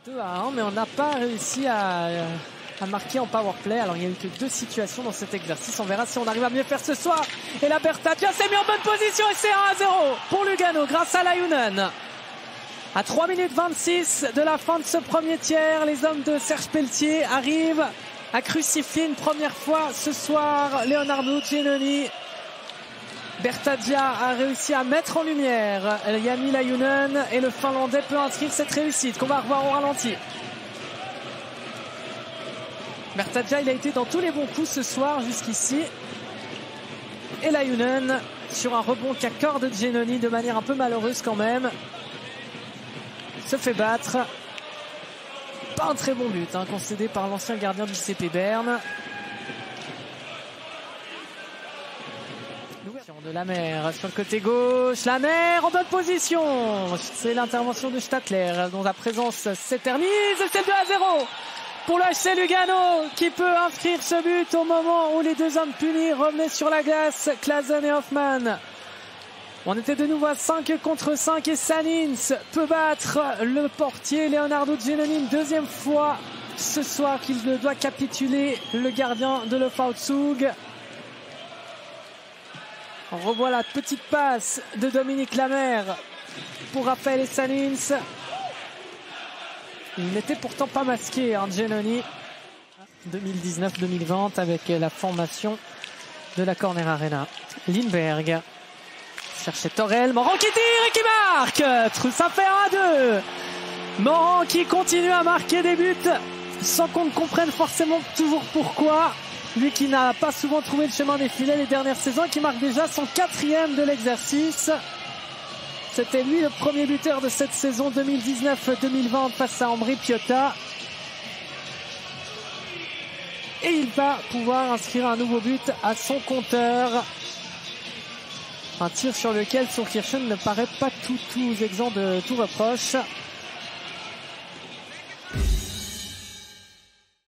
2-1, mais on n'a pas réussi à marquer en powerplay. Alors il n'y a eu que 2 situations dans cet exercice. On verra si on arrive à mieux faire ce soir. Et la Bertadia s'est mis en bonne position et c'est 1-0 pour Lugano grâce à Lajunen. À 3 minutes 26 de la fin de ce premier tiers, les hommes de Serge Pelletier arrivent à crucifier une première fois ce soir Leonardo Giannoni. Bertadia a réussi à mettre en lumière Jani Lajunen et le Finlandais peut inscrire cette réussite qu'on va revoir au ralenti. Bertadia, il a été dans tous les bons coups ce soir jusqu'ici. Et Lajunen sur un rebond qu'accorde Giannoni de manière un peu malheureuse quand même. Se fait battre. Pas un très bon but concédé par l'ancien gardien du CP Berne. L'ouverture de Lamer sur le côté gauche. Lamer en bonne position. C'est l'intervention de Stadler dont la présence s'éternise. C'est 2-0 pour le HC Lugano qui peut inscrire ce but au moment où les deux hommes punis revenaient sur la glace, Claesen et Hoffmann. On était de nouveau à 5 contre 5 et Sanins peut battre le portier Leonardo Giannoni une deuxième fois ce soir qu'il doit capituler le gardien de l'Ofautsug. On revoit la petite passe de Dominique Lamer pour Raphaël Sanins. Il n'était pourtant pas masqué, Giannoni. 2019-2020 avec la formation de la Corner Arena. Lindberg cherchait Torel, Morand qui tire et qui marque. Ça fait 1-2. Morand qui continue à marquer des buts sans qu'on ne comprenne forcément toujours pourquoi. Lui qui n'a pas souvent trouvé le chemin des filets les dernières saisons et qui marque déjà son 4e de l'exercice. C'était lui le premier buteur de cette saison 2019-2020 face à Ambry Piotta. Et il va pouvoir inscrire un nouveau but à son compteur. Un tir sur lequel Sourkirchen ne paraît pas tout exempt de tout reproche.